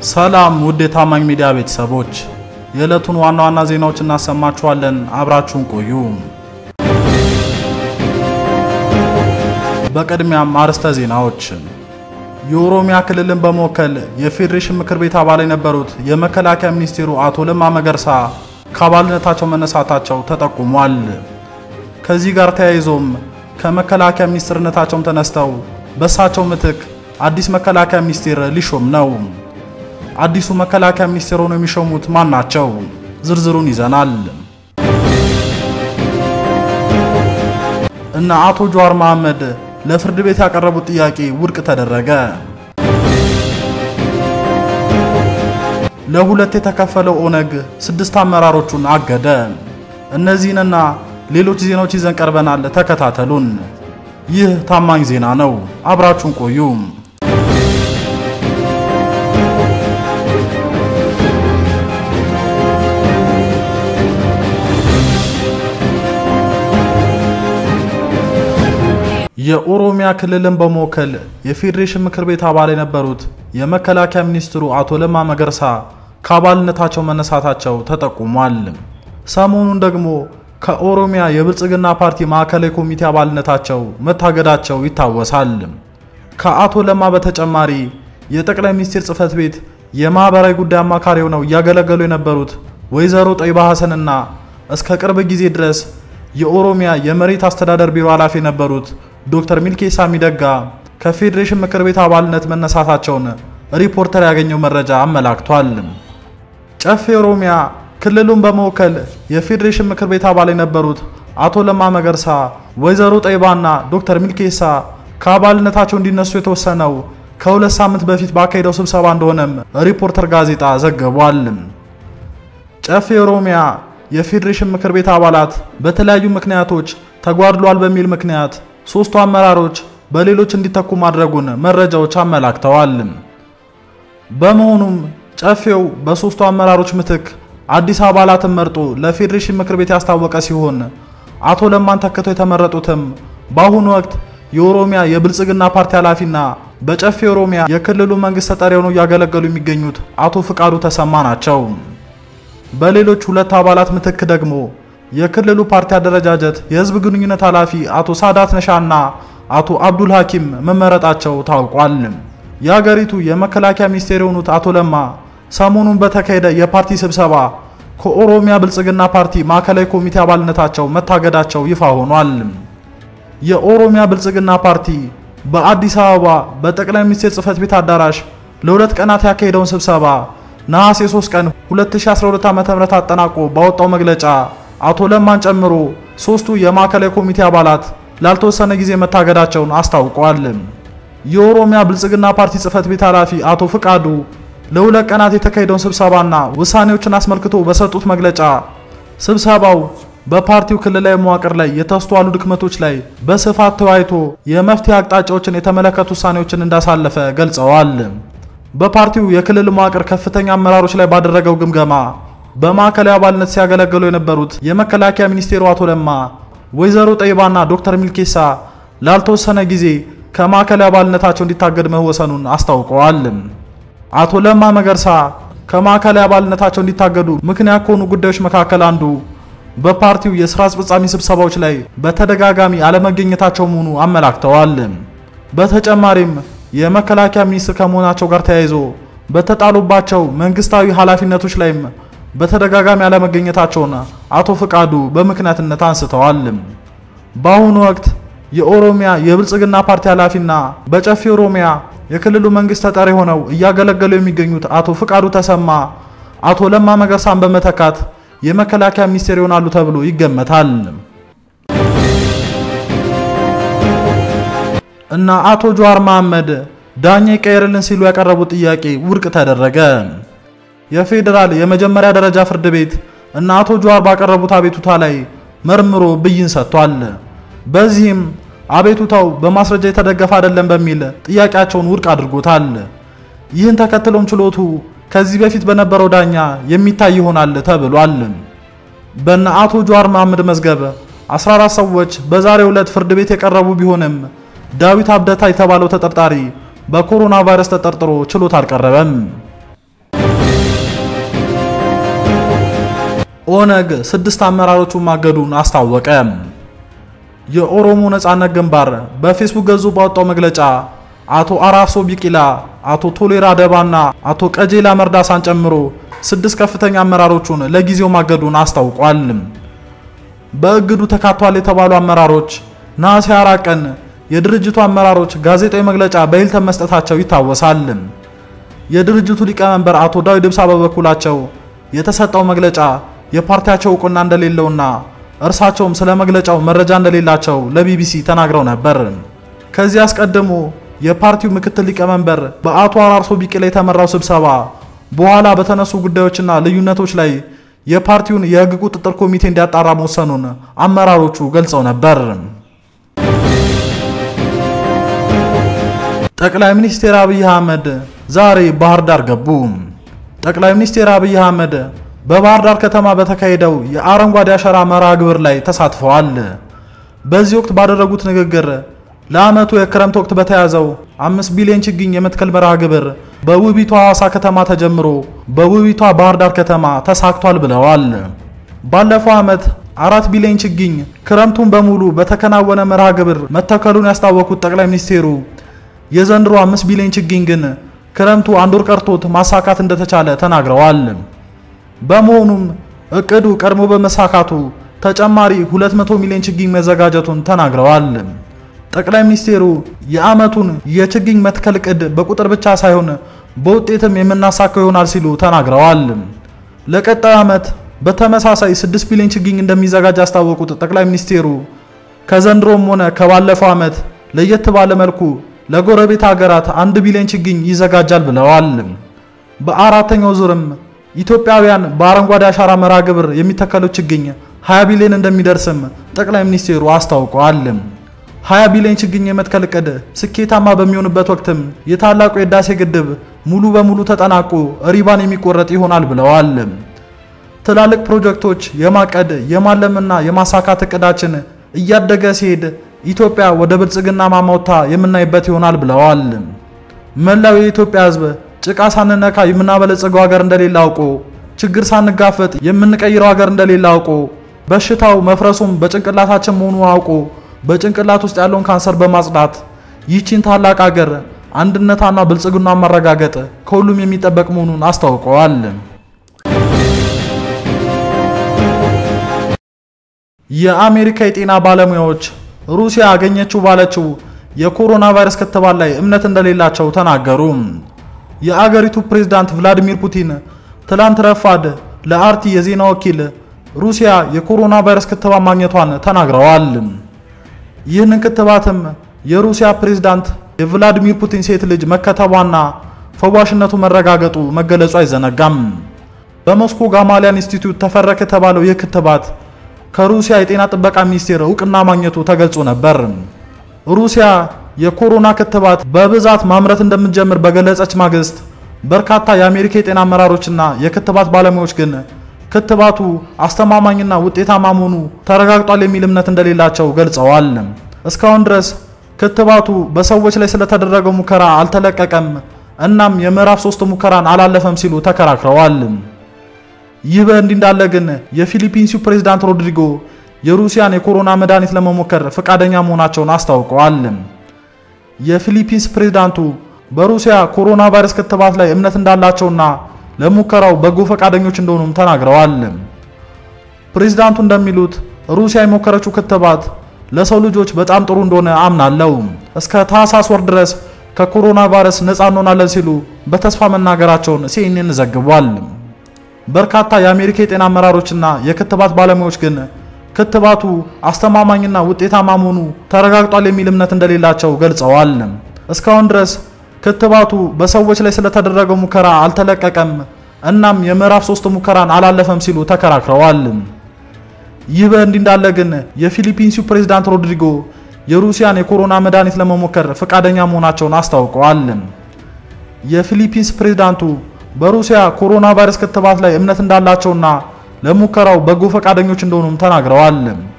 ሰላም ውድ የታማኝ ሚዲያ ቤተሰቦች የዕለቱን ዋና ዋና ዜናዎች እናሰማችኋለን። አብራችሁን ቆዩ። በቅድሚያም አርዕስተ ዜናዎች የኦሮሚያ ክልልን በመወከል የፌዴሬሽን ምክር ቤት አባል የነበሩት የመከላከያ ሚኒስትሩ አቶ ለማ መገርሳ ከአባልነታቸው መነሳታቸው ተጠቁሟል። ከዚህ ጋር ተያይዞም ከመከላከያ ሚኒስትርነታቸው ተነስተው በሳቸው ምትክ አዲስ መከላከያ ሚኒስትር ሊሾም ነው። አዲሱ መከላከያ ሚኒስትር ሆነው የሚሾሙት ማን ናቸው? ዝርዝሩን ይዘናል። እና አቶ ጀዋር መሐመድ ለፍርድ ቤት ያቀረቡት ጥያቄ ውድቅ ተደረገ። ለሁለት የተከፈለው ኦነግ 6 አመራሮቹን አገደ። እነዚህንና ሌሎች ዜናዎች ይዘን ቀርበናል። ተከታተሉን። ይህ ታማኝ ዜና ነው። አብራችሁን ቆዩ። የኦሮሚያ ክልልን በመወከል የፌዴሬሽን ምክር ቤት አባል የነበሩት የመከላከያ ሚኒስትሩ አቶ ለማ መገርሳ ከአባልነታቸው መነሳታቸው ተጠቁሟል። ሰሞኑን ደግሞ ከኦሮሚያ የብልጽግና ፓርቲ ማዕከላዊ ኮሚቴ አባልነታቸው መታገዳቸው ይታወሳል። ከአቶ ለማ በተጨማሪ የጠቅላይ ሚኒስትር ጽህፈት ቤት የማህበራዊ ጉዳይ አማካሪ ሆነው ያገለገሉ የነበሩት ወይዘሮ ጠይባ ሐሰንና እስከ ቅርብ ጊዜ ድረስ የኦሮሚያ የመሬት አስተዳደር ቢሮ ኃላፊ የነበሩት ዶክተር ሚልኬሳ ሚደጋ ከፌዴሬሽን ምክር ቤት አባልነት መነሳታቸውን ሪፖርተር ያገኘው መረጃ አመላክቷል። ጨፌ ኦሮሚያ ክልሉን በመወከል የፌዴሬሽን ምክር ቤት አባል የነበሩት አቶ ለማ መገርሳ ወይዘሮ ጠይባና ዶክተር ሚልኬሳ ከአባልነታቸው እንዲነሱ የተወሰነው ከ2 ሳምንት በፊት ባካሄደው ስብሰባ እንደሆነም ሪፖርተር ጋዜጣ ዘግቧል። ጨፌ ኦሮሚያ የፌዴሬሽን ምክር ቤት አባላት በተለያዩ ምክንያቶች ተጓድሏል በሚል ምክንያት 3 አመራሮች በሌሎች እንዲተኩ ማድረጉን መረጃዎች አመላክተዋል። በመሆኑም ጨፌው በ3 አመራሮች ምትክ አዲስ አባላትን መርጦ ለፌዴሬሽን ምክር ቤት ያስታወቀ ሲሆን አቶ ለማን ተክተው የተመረጡትም በአሁኑ ወቅት የኦሮሚያ የብልጽግና ፓርቲ ኃላፊና በጨፌ ኦሮሚያ የክልሉ መንግስት ተጠሪ ሆነው ያገለገሉ የሚገኙት አቶ ፍቃዱ ተሰማ ናቸው። በሌሎች 2 አባላት ምትክ ደግሞ የክልሉ ፓርቲ አደረጃጀት የህዝብ ግንኙነት ኃላፊ አቶ ሳዳት ነሻና አቶ አብዱል ሐኪም መመረጣቸው ታውቋል። የሀገሪቱ የመከላከያ ሚኒስትር የሆኑት አቶ ለማ ሰሞኑን በተካሄደ የፓርቲ ስብሰባ ከኦሮሚያ ብልጽግና ፓርቲ ማዕከላዊ ኮሚቴ አባልነታቸው መታገዳቸው ይፋ ሆኗል። የኦሮሚያ ብልጽግና ፓርቲ በአዲስ አበባ በጠቅላይ ሚኒስትር ጽህፈት ቤት አዳራሽ ለ2 ቀናት ያካሄደውን ስብሰባ ነሐሴ 3 ቀን 2012 ዓ.ም አጠናቆ ባወጣው መግለጫ አቶ ለማን ጨምሮ 3ቱ የማዕከላዊ ኮሚቴ አባላት ላልተወሰነ ጊዜ መታገዳቸውን አስታውቀዋል። የኦሮሚያ ብልጽግና ፓርቲ ጽህፈት ቤት ኃላፊ አቶ ፍቃዱ ለ2 ቀናት የተካሄደውን ስብሰባና ውሳኔዎችን አስመልክቶ በሰጡት መግለጫ ስብሰባው በፓርቲው ክልላዊ መዋቅር ላይ የተስተዋሉ ድክመቶች ላይ በስፋት ተወያይቶ የመፍትሄ አቅጣጫዎችን የተመለከቱ ውሳኔዎችን እንዳሳለፈ ገልጸዋል። በፓርቲው የክልል መዋቅር ከፍተኛ አመራሮች ላይ ባደረገው ግምገማ በማዕከላዊ አባልነት ሲያገለግሉ የነበሩት የመከላከያ ሚኒስትሩ አቶ ለማ ወይዘሮ ጠይባና ዶክተር ሚልኬሳ ላልተወሰነ ጊዜ ከማዕከላዊ አባልነታቸው እንዲታገድ መወሰኑን አስታውቀዋል። አቶ ለማ መገርሳ ከማዕከላዊ አባልነታቸው እንዲታገዱ ምክንያት ከሆኑ ጉዳዮች መካከል አንዱ በፓርቲው የሥራ አስፈጻሚ ስብሰባዎች ላይ በተደጋጋሚ አለመገኘታቸው መሆኑ አመላክተዋል። በተጨማሪም የመከላከያ ሚኒስትር ከመሆናቸው ጋር ተያይዞ በተጣሉባቸው መንግስታዊ ኃላፊነቶች ላይም በተደጋጋሚ አለመገኘታቸውን አቶ ፍቃዱ በምክንያትነት አንስተዋል። በአሁኑ ወቅት የኦሮሚያ የብልጽግና ፓርቲ ኃላፊና በጨፌ ኦሮሚያ የክልሉ መንግስት ተጠሪ ሆነው እያገለገሉ የሚገኙት አቶ ፍቃዱ ተሰማ አቶ ለማ መገርሳን በመተካት የመከላከያ ሚኒስትር ይሆናሉ ተብሎ ይገመታል። እና አቶ ጀዋር መሐመድ ዳኛ ይቀየርልን ሲሉ ያቀረቡት ጥያቄ ውድቅ ተደረገ። የፌዴራል የመጀመሪያ ደረጃ ፍርድ ቤት እና አቶ ጀዋር ባቀረቡት አቤቱታ ላይ መርምሮ ብይን ሰጥቷል። በዚህም አቤቱታው በማስረጃ የተደገፈ አይደለም በሚል ጥያቄያቸውን ውድቅ አድርጎታል። ይህን ተከትሎም ችሎቱ ከዚህ በፊት በነበረው ዳኛ የሚታይ ይሆናል ተብሏል። በእነ አቶ ጀዋር መሐመድ መዝገብ 14 ሰዎች በዛሬው ዕለት ፍርድ ቤት የቀረቡ ቢሆንም ዳዊት አብደታ የተባለው ተጠርጣሪ በኮሮና ቫይረስ ተጠርጥሮ ችሎት አልቀረበም። ኦነግ 6 አመራሮቹን ማገዱን አስታወቀ። የኦሮሞ ነጻነት ግንባር በፌስቡክ ገጹ ባወጣው መግለጫ አቶ አራርሶ ቢቂላ፣ አቶ ቶሌራ ደባና አቶ ቀጄላ መርዳሳን ጨምሮ 6 ከፍተኛ አመራሮቹን ለጊዜው ማገዱን አስታውቋል። በእግዱ ተካቷል የተባሉ አመራሮች ነሐሴ 4 ቀን የድርጅቱ አመራሮች ጋዜጣዊ መግለጫ በሂልተን መስጠታቸው ይታወሳል። የድርጅቱ ሊቀመንበር አቶ ዳዊት ኢብሳ በበኩላቸው የተሰጠው መግለጫ የፓርቲያቸው ዕውቅና እንደሌለውና እርሳቸውም ስለ መግለጫው መረጃ እንደሌላቸው ለቢቢሲ ተናግረው ነበር። ከዚህ አስቀድሞ የፓርቲው ምክትል ሊቀመንበር በአቶ አራርሶ ቢቂላ የተመራው ስብሰባ በኋላ በተነሱ ጉዳዮችና ልዩነቶች ላይ የፓርቲውን የሕግ ቁጥጥር ኮሚቴ እንዲያጣራ መወሰኑን አመራሮቹ ገልጸው ነበር። ጠቅላይ ሚኒስትር አብይ አህመድ ዛሬ ባህር ዳር ገቡ። ጠቅላይ ሚኒስትር አብይ አህመድ በባህር ዳር ከተማ በተካሄደው የአረንጓዴ አሻራ መርሃ ግብር ላይ ተሳትፈዋል። በዚህ ወቅት ባደረጉት ንግግር ለዓመቱ የክረምት ወቅት በተያዘው 5 ቢሊዮን ችግኝ የመትከል መርሃ ግብር በውቢቷ ሐዋሳ ከተማ ተጀምሮ በውቢቷ ባህር ዳር ከተማ ተሳክቷል ብለዋል። ባለፈው ዓመት 4 ቢሊዮን ችግኝ ክረምቱን በሙሉ በተከናወነ መርሃ ግብር መተከሉን ያስታወቁት ጠቅላይ ሚኒስትሩ የዘንድሮ 5 ቢሊዮን ችግኝ ግን ክረምቱ አንድ ወር ቀርቶት ማሳካት እንደተቻለ ተናግረዋል። በመሆኑም እቅዱ ቀድሞ በመሳካቱ ተጨማሪ 200 ሚሊዮን ችግኝ መዘጋጀቱን ተናግረዋል። ጠቅላይ ሚኒስትሩ የዓመቱን የችግኝ መትከል እቅድ በቁጥር ብቻ ሳይሆን በውጤትም የምናሳካው ይሆናል ሲሉ ተናግረዋል። ለቀጣዩ ዓመት በተመሳሳይ 6 ቢሊዮን ችግኝ እንደሚዘጋጅ ያስታወቁት ጠቅላይ ሚኒስትሩ ከዘንድሮም ሆነ ከባለፈው ዓመት ለየት ባለ መልኩ ለጎረቤት ሀገራት 1 ቢሊዮን ችግኝ ይዘጋጃል ብለዋል። በአራተኛው ዙርም ኢትዮጵያውያን በአረንጓዴ አሻራ መርሃ ግብር የሚተከለው ችግኝ 20 ቢሊዮን እንደሚደርስም ጠቅላይ ሚኒስትሩ አስታውቀዋል። 20 ቢሊዮን ችግኝ የመትከል እቅድ ስኬታማ በሚሆንበት ወቅትም የታላቁ የህዳሴ ግድብ ሙሉ በሙሉ ተጠናቆ ሪባን የሚቆረጥ ይሆናል ብለዋል። ትላልቅ ፕሮጀክቶች የማቀድ የማለምና የማሳካት እቅዳችን እያደገ ሲሄድ ኢትዮጵያ ወደ ብልጽግና ማማውታ የምናይበት ይሆናል ብለዋል። መላው የኢትዮጵያ ህዝብ ጭቃ ሳንነካ የምናበለጽገው ሀገር እንደሌለ አውቆ ችግር ሳንጋፈጥ የምንቀይረው ሀገር እንደሌለ አውቆ በሽታው መፍረሱም በጭንቅላታችን መሆኑ አውቆ በጭንቅላት ውስጥ ያለውን ካንሰር በማጽዳት ይህችን ታላቅ ሀገር አንድነታና ብልጽግናን ማረጋገጥ ከሁሉም የሚጠበቅ መሆኑን አስታውቀዋል። የአሜሪካ የጤና ባለሙያዎች ሩሲያ አገኘችው ባለችው የኮሮና ቫይረስ ክትባት ላይ እምነት እንደሌላቸው ተናገሩ። የአገሪቱ ፕሬዝዳንት ቭላዲሚር ፑቲን ትላንት ረፋድ ለአርቲ የዜና ወኪል ሩሲያ የኮሮና ቫይረስ ክትባት ማግኘቷን ተናግረዋል። ይህንን ክትባትም የሩሲያ ፕሬዝዳንት የቭላዲሚር ፑቲን ሴት ልጅ መከተቧና ፈዋሽነቱ መረጋገጡ መገለጹ አይዘነጋም። በሞስኮ ጋማሊያን ኢንስቲትዩት ተፈረከ የተባለው ይህ ክትባት ከሩሲያ የጤና ጥበቃ ሚኒስቴር ዕውቅና ማግኘቱ ተገልጾ ነበር። ሩሲያ የኮሮና ክትባት በብዛት ማምረት እንደምትጀምር በገለጸች ማግስት በርካታ የአሜሪካ የጤና አመራሮችና የክትባት ባለሙያዎች ግን ክትባቱ አስተማማኝና ውጤታማ መሆኑ ተረጋግጧል የሚል እምነት እንደሌላቸው ገልጸዋል። እስካሁን ድረስ ክትባቱ በሰዎች ላይ ስለተደረገው ሙከራ አልተለቀቀም፣ እናም የምዕራፍ 3 ሙከራን አላለፈም ሲሉ ተከራክረዋል። ይህ በእንዲህ እንዳለ ግን የፊሊፒንሱ ፕሬዝዳንት ሮድሪጎ የሩሲያን የኮሮና መድኃኒት ለመሞከር ፈቃደኛ መሆናቸውን አስታውቀዋል። የፊሊፒንስ ፕሬዝዳንቱ በሩሲያ ኮሮና ቫይረስ ክትባት ላይ እምነት እንዳላቸውና ለሙከራው በጎ ፈቃደኞች እንደሆኑም ተናግረዋል። ፕሬዝዳንቱ እንደሚሉት ሩሲያ የሞከረችው ክትባት ለሰው ልጆች በጣም ጥሩ እንደሆነ አምናለሁ፣ እስከ ታህሳስ ወር ድረስ ከኮሮና ቫይረስ ነፃ እንሆናለን ሲሉ በተስፋ መናገራቸውን ሲኤንኤን ዘግቧል። በርካታ የአሜሪካ የጤና አመራሮችና የክትባት ባለሙያዎች ግን ክትባቱ አስተማማኝና ውጤታማ መሆኑ ተረጋግጧል የሚል እምነት እንደሌላቸው ገልጸዋል። እስካሁን ድረስ ክትባቱ በሰዎች ላይ ስለተደረገው ሙከራ አልተለቀቀም፣ እናም የምዕራፍ 3 ሙከራን አላለፈም ሲሉ ተከራክረዋል። ይህ በእንዲህ እንዳለ ግን የፊሊፒንሱ ፕሬዝዳንት ሮድሪጎ የሩሲያን የኮሮና መድኃኒት ለመሞከር ፈቃደኛ መሆናቸውን አስታውቀዋል። የፊሊፒንስ ፕሬዝዳንቱ በሩሲያ ኮሮና ቫይረስ ክትባት ላይ እምነት እንዳላቸውና ለሙከራው በጎ ፈቃደኞች እንደሆኑም ተናግረዋል።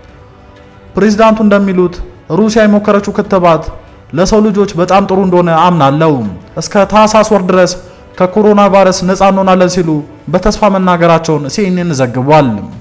ፕሬዝዳንቱ እንደሚሉት ሩሲያ የሞከረችው ክትባት ለሰው ልጆች በጣም ጥሩ እንደሆነ አምናለሁ፣ እስከ ታህሳስ ወር ድረስ ከኮሮና ቫይረስ ነፃ እንሆናለን ሲሉ በተስፋ መናገራቸውን ሲኤንኤን ዘግቧል።